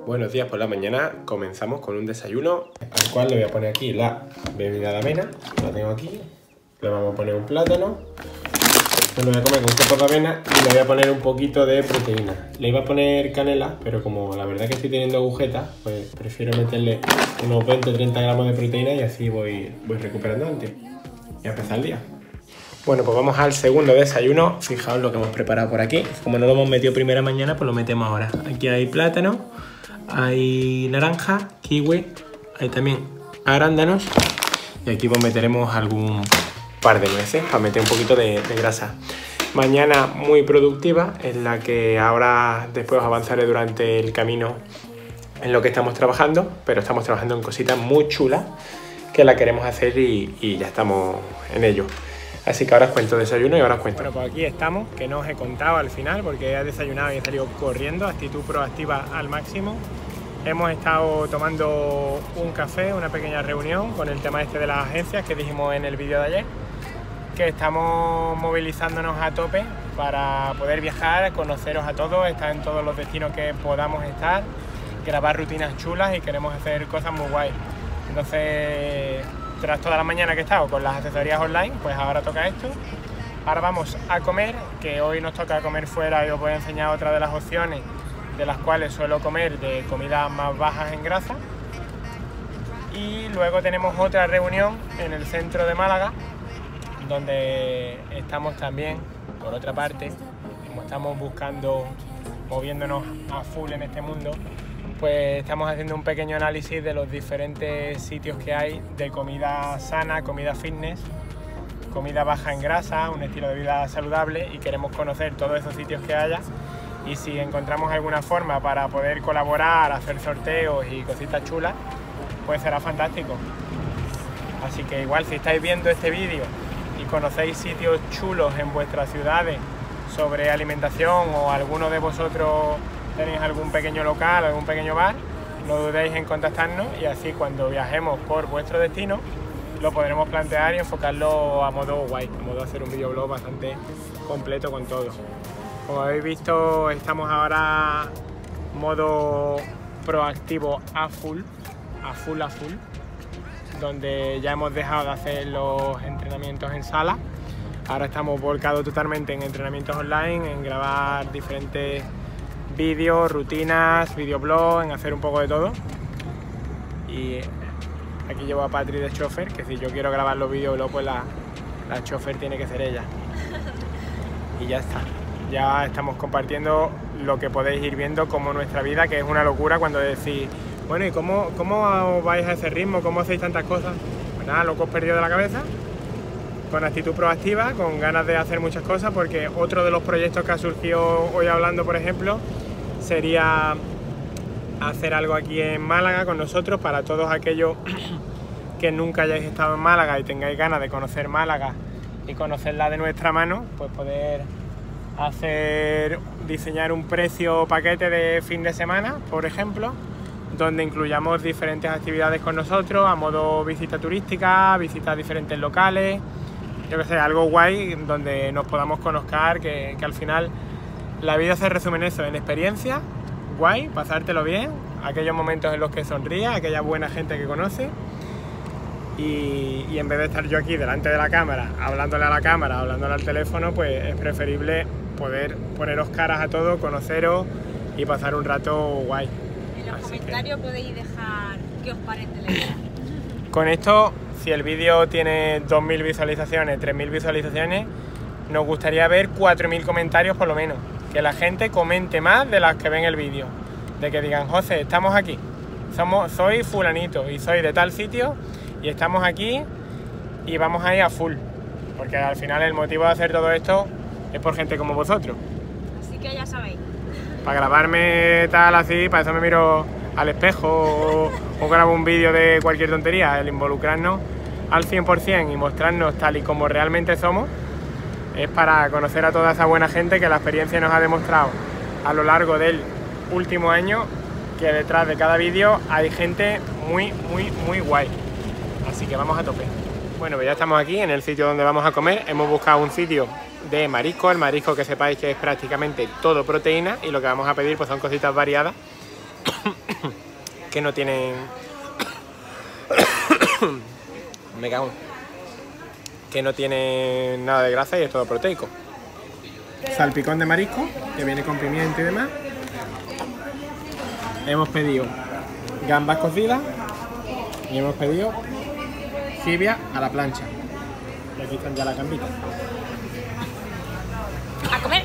Buenos días por la mañana, comenzamos con un desayuno al cual le voy a poner aquí la bebida de avena, la tengo aquí, le vamos a poner un plátano, esto lo voy a comer con un poco de avena y le voy a poner un poquito de proteína. Le iba a poner canela, pero como la verdad que estoy teniendo agujetas, pues prefiero meterle unos 20-30 gramos de proteína y así voy recuperando antes y a empezar el día. Bueno, pues vamos al segundo desayuno. Fijaos lo que hemos preparado por aquí. Como no lo hemos metido primera mañana, pues lo metemos ahora. Aquí hay plátano, hay naranja, kiwi, hay también arándanos y aquí pues meteremos algún par de nueces para meter un poquito de grasa. Mañana muy productiva, en la que ahora después os avanzaré durante el camino en lo que estamos trabajando, pero estamos trabajando en cositas muy chulas que la queremos hacer y ya estamos en ello. Así que ahora os cuento desayuno y ahora os cuento. Bueno, pues aquí estamos, que no os he contado al final porque he desayunado y he salido corriendo, actitud proactiva al máximo. Hemos estado tomando un café, una pequeña reunión con el tema este de las agencias que dijimos en el vídeo de ayer, que estamos movilizándonos a tope para poder viajar, conoceros a todos, estar en todos los destinos que podamos estar, grabar rutinas chulas y queremos hacer cosas muy guays. Entonces, tras toda la mañana que he estado con las asesorías online, pues ahora toca esto. Ahora vamos a comer, que hoy nos toca comer fuera y os voy a enseñar otra de las opciones de las cuales suelo comer de comidas más bajas en grasa. Y luego tenemos otra reunión en el centro de Málaga, donde estamos también, por otra parte, como estamos buscando, moviéndonos a full en este mundo, pues estamos haciendo un pequeño análisis de los diferentes sitios que hay de comida sana, comida fitness, comida baja en grasa, un estilo de vida saludable, y queremos conocer todos esos sitios que haya y si encontramos alguna forma para poder colaborar, hacer sorteos y cositas chulas, pues será fantástico. Así que igual si estáis viendo este vídeo y conocéis sitios chulos en vuestras ciudades sobre alimentación o alguno de vosotros tenéis algún pequeño local, algún pequeño bar, no dudéis en contactarnos y así cuando viajemos por vuestro destino lo podremos plantear y enfocarlo a modo guay, a modo de hacer un videoblog bastante completo con todo. Como habéis visto, estamos ahora modo proactivo a full, donde ya hemos dejado de hacer los entrenamientos en sala. Ahora estamos volcados totalmente en entrenamientos online, en grabar diferentes vídeos, rutinas, videoblogs, en hacer un poco de todo. Y aquí llevo a Patri de chofer, que si yo quiero grabar los videoblogs, pues la chofer tiene que ser ella. Y ya está. Ya estamos compartiendo lo que podéis ir viendo como nuestra vida, que es una locura cuando decís, bueno, ¿y cómo vais a ese ritmo? ¿Cómo hacéis tantas cosas? Pues nada, locos perdidos de la cabeza, con actitud proactiva, con ganas de hacer muchas cosas, porque otro de los proyectos que ha surgido hoy hablando, por ejemplo, sería hacer algo aquí en Málaga con nosotros para todos aquellos que nunca hayáis estado en Málaga y tengáis ganas de conocer Málaga y conocerla de nuestra mano, pues poder diseñar un precio paquete de fin de semana, por ejemplo, donde incluyamos diferentes actividades con nosotros a modo visita turística, visitar diferentes locales, yo que sé, algo guay donde nos podamos conocer, que al final la vida se resume en eso, en experiencia, guay, pasártelo bien, aquellos momentos en los que sonrías, aquella buena gente que conoces y en vez de estar yo aquí delante de la cámara, hablándole a la cámara, hablándole al teléfono, pues es preferible poder poneros caras a todo, conoceros y pasar un rato guay. En los comentarios podéis dejar qué os parece la idea. Con esto, si el vídeo tiene 2.000 visualizaciones, 3.000 visualizaciones, nos gustaría ver 4.000 comentarios por lo menos. Que la gente comente más de las que ven el vídeo. De que digan, José, estamos aquí. Soy fulanito y soy de tal sitio y estamos aquí y vamos a ir a full. Porque al final el motivo de hacer todo esto es por gente como vosotros. Así que ya sabéis. Para grabarme tal así, para eso me miro al espejo o grabo un vídeo de cualquier tontería. El involucrarnos al 100% y mostrarnos tal y como realmente somos es para conocer a toda esa buena gente que la experiencia nos ha demostrado a lo largo del último año que detrás de cada vídeo hay gente muy guay. Así que vamos a tope. Bueno, pues ya estamos aquí en el sitio donde vamos a comer. Hemos buscado un sitio de marisco, el marisco que sepáis que es prácticamente todo proteína y lo que vamos a pedir pues son cositas variadas que no tienen... Me cago en... que no tiene nada de grasa y es todo proteico. Salpicón de marisco, que viene con pimiento y demás. Hemos pedido gambas cocidas y hemos pedido jibia a la plancha. Y aquí están ya las gambitas. A comer.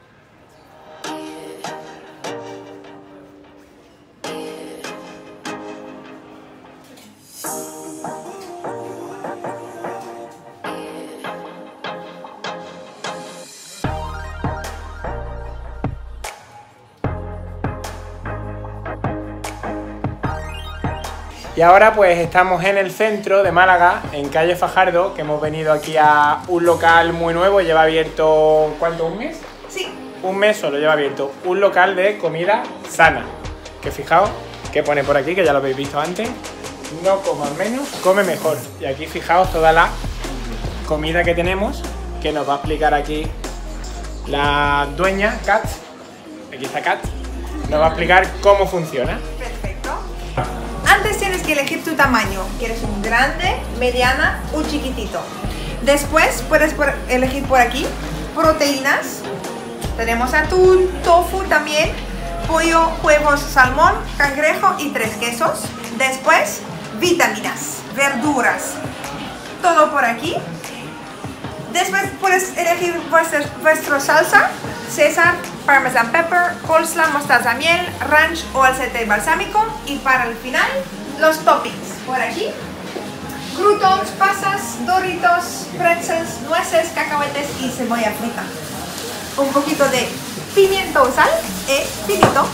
Y ahora pues estamos en el centro de Málaga, en calle Fajardo, que hemos venido aquí a un local muy nuevo, lleva abierto, ¿cuánto? ¿Un mes? Sí. Un mes solo lleva abierto, un local de comida sana, que fijaos, que pone por aquí, que ya lo habéis visto antes, no comas menos, come mejor. Y aquí fijaos toda la comida que tenemos, que nos va a explicar aquí la dueña, Kat, aquí está Kat, nos va a explicar cómo funciona. Perfecto. Antes tienes que elegir tu tamaño. ¿Quieres un grande, mediana o chiquitito? Después puedes elegir por aquí proteínas. Tenemos atún, tofu también, pollo, huevos, salmón, cangrejo y 3 quesos. Después vitaminas, verduras, todo por aquí. Después puedes elegir vuestra salsa, César, Parmesan pepper, coleslaw, mostaza, miel, ranch o aceite balsámico. Y para el final, los toppings. Por aquí, croutons, pasas, doritos, pretzels, nueces, cacahuetes y cebolla frita. Un poquito de pimiento, sal y vinito.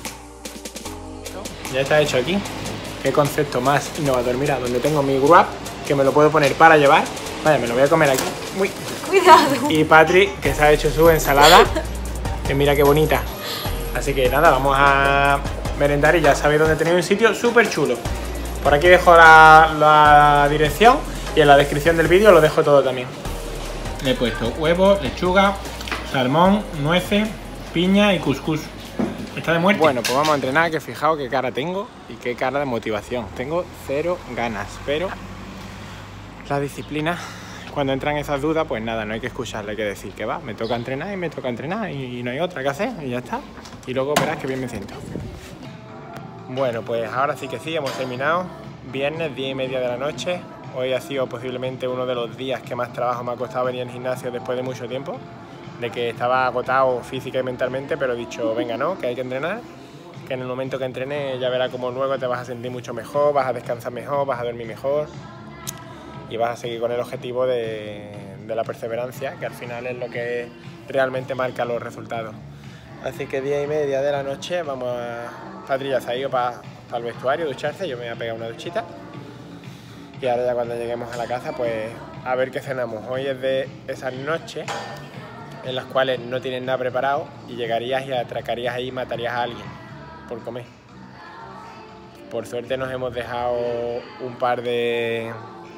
Ya está hecho aquí. Qué concepto más innovador. Mira, donde tengo mi wrap, que me lo puedo poner para llevar. Vaya, me lo voy a comer aquí. Uy. Cuidado. Y Patri, que se ha hecho su ensalada, que mira qué bonita. Así que nada, vamos a merendar y ya sabéis dónde tenéis un sitio súper chulo. Por aquí dejo la dirección y en la descripción del vídeo lo dejo todo también. Le he puesto huevo, lechuga, salmón, nueces, piña y cuscús. Está de muerte. Bueno, pues vamos a entrenar, que fijaos qué cara tengo y qué cara de motivación. Tengo cero ganas, pero la disciplina, cuando entran esas dudas, pues nada, no hay que escucharle, hay que decir que va, me toca entrenar y no hay otra que hacer y ya está. Y luego verás que bien me siento. Bueno, pues ahora sí que sí, hemos terminado. Viernes, 10:30 de la noche. Hoy ha sido posiblemente uno de los días que más trabajo me ha costado venir al gimnasio después de mucho tiempo. De que estaba agotado física y mentalmente, pero he dicho, venga, no, que hay que entrenar. Que en el momento que entrene ya verás como luego te vas a sentir mucho mejor, vas a descansar mejor, vas a dormir mejor. Y vas a seguir con el objetivo de la perseverancia, que al final es lo que realmente marca los resultados. Así que 10:30 de la noche, vamos a... Patri ya se ha ido para el vestuario, ducharse, yo me voy a pegar una duchita. Y ahora ya cuando lleguemos a la casa, pues a ver qué cenamos. Hoy es de esas noches en las cuales no tienes nada preparado y llegarías y atracarías ahí y matarías a alguien por comer. Por suerte nos hemos dejado un par de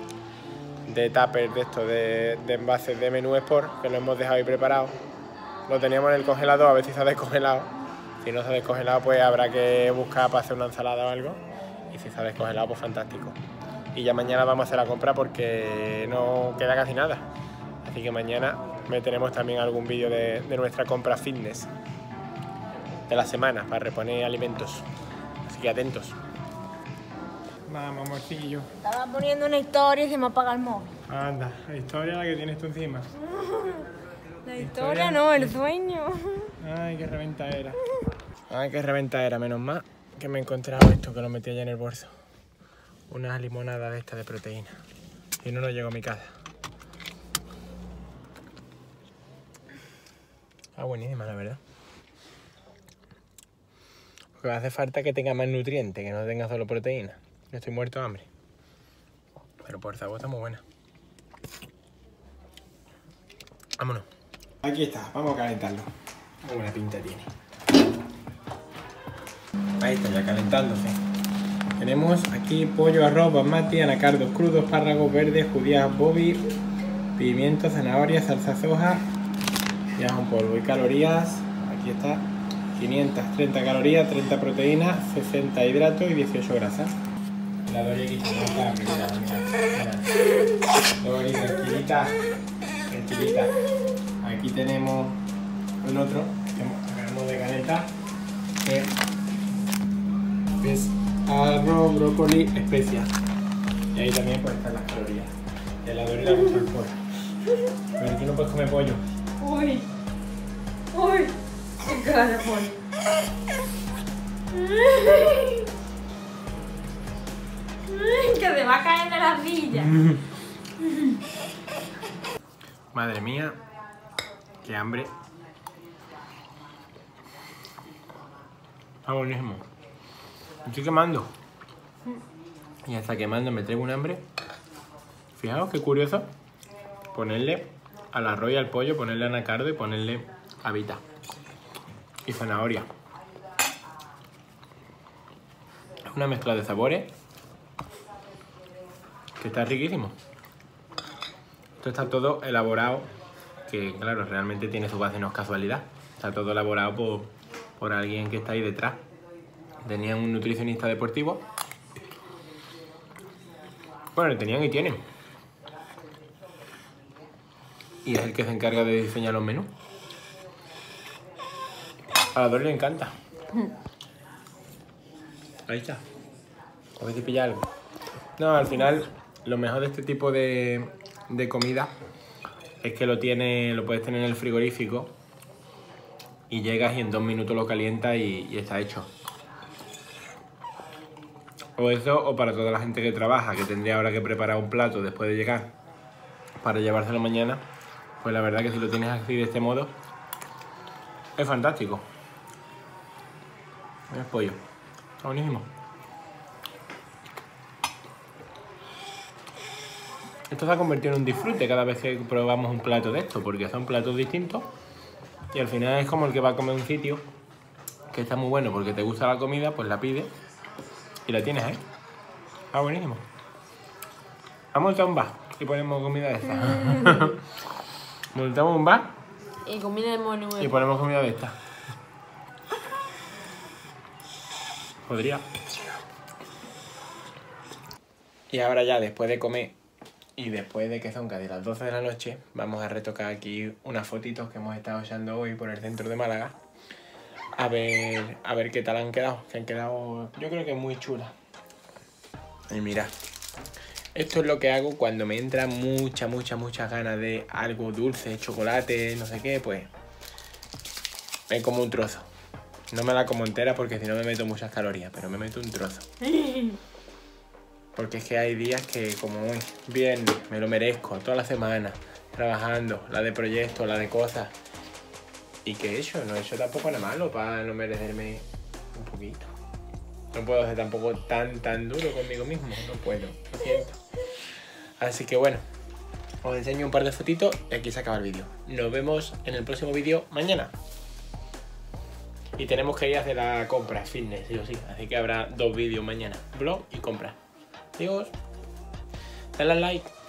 tuppers de estos, de envases de menú Sport, que lo hemos dejado ahí preparado. Lo teníamos en el congelador, a ver si se ha descongelado. Si no se ha descongelado, pues habrá que buscar para hacer una ensalada o algo. Y si se ha descongelado, pues fantástico. Y ya mañana vamos a hacer la compra porque no queda casi nada. Así que mañana meteremos también algún vídeo de nuestra compra fitness de la semana para reponer alimentos. Así que atentos. Vamos, amorcillo. Estaba poniendo una historia y se me apaga el móvil. Anda, la historia la que tienes tú encima. La historia no, el sueño. Ay, qué reventadera. Ay, qué reventadera, menos mal que me he encontrado esto, que lo metí allá en el bolso. Una limonada de esta de proteína. Y no llego a mi casa. Ah, buenísima, la verdad. Porque hace falta que tenga más nutrientes, que no tenga solo proteína. Yo estoy muerto de hambre. Pero por sabor está muy buena. Vámonos. Aquí está, vamos a calentarlo. Qué buena pinta tiene. Ahí está ya calentándose. Tenemos aquí pollo, arroz, basmati, anacardos crudos, espárragos verdes, judías bobby, pimiento, zanahoria, salsa soja y ajo en polvo. Y calorías, aquí está, 530 calorías, 30 proteínas, 60 hidratos y 18 grasas. La doy aquí, la primera, luego aquí, tranquilita. Aquí tenemos un otro que acabamos de calentar, que es arroz, brócoli, especias. Y ahí también pues están las calorías. Y la doy mucho el pollo. Pero tú no puedes comer pollo. Uy, uy, qué cara pone. Que se va a caer de la silla. Madre mía, qué hambre. Está buenísimo. Me estoy quemando. Y hasta quemando me traigo un hambre. Fijaos qué curioso. Ponerle al arroz y al pollo, ponerle anacardo y ponerle habita. Y zanahoria. Es una mezcla de sabores que está riquísimo. Esto está todo elaborado, que claro, realmente tiene su base, no es casualidad. Está todo elaborado por alguien que está ahí detrás. Tenían un nutricionista deportivo. Bueno, tenían y tienen. Y es el que se encarga de diseñar los menús. A la Dori le encanta. Ahí está. A ver si pilla algo. No, al final, lo mejor de este tipo de comida es que lo puedes tener en el frigorífico y llegas y en 2 minutos lo calientas y está hecho. O eso, o para toda la gente que trabaja, que tendría ahora que preparar un plato después de llegar para llevárselo mañana, pues la verdad que si lo tienes así de este modo, es fantástico. Es pollo. Está buenísimo. Esto se ha convertido en un disfrute cada vez que probamos un plato de esto, porque son platos distintos y al final es como el que va a comer un sitio que está muy bueno porque te gusta la comida, pues la pides y la tienes ahí. Está buenísimo. Vamos a un bar y ponemos comida de esta. Montamos un bar Y comida de mono. y ponemos comida de esta. Podría. Y ahora ya, después de comer y después de que son casi las 12 de la noche, vamos a retocar aquí unas fotitos que hemos estado echando hoy por el centro de Málaga. A ver qué tal han quedado. Que han quedado, yo creo que muy chulas. Y mira, esto es lo que hago cuando me entra muchas ganas de algo dulce, chocolate, no sé qué, pues me como un trozo. No me la como entera porque si no me meto muchas calorías, pero me meto un trozo. Porque es que hay días que como hoy, viernes, me lo merezco, toda la semana, trabajando, la de proyectos, la de cosas. ¿Y qué he hecho? No he hecho tampoco nada malo para no merecerme un poquito. No puedo ser tampoco tan duro conmigo mismo, no puedo, lo siento. Así que bueno, os enseño un par de fotitos y aquí se acaba el vídeo. Nos vemos en el próximo vídeo mañana. Y tenemos que ir a hacer la compra fitness, sí o sí. Así que habrá 2 vídeos mañana, vlog y compra. Adiós. Dale al like.